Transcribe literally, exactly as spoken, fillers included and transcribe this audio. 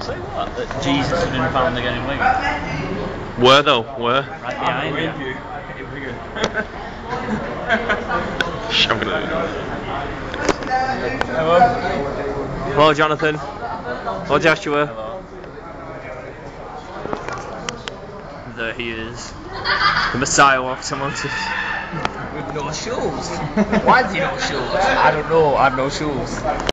Say what? That Jesus had been found again in Wigan. Where though? Where? Right behind you. In Wigan. I'm gonna... Hello. Hello, Jonathan. Hello, Joshua. Hello. There he is. The Messiah of automotive. With no shoes. Why is he no shoes? I don't know. I have no shoes.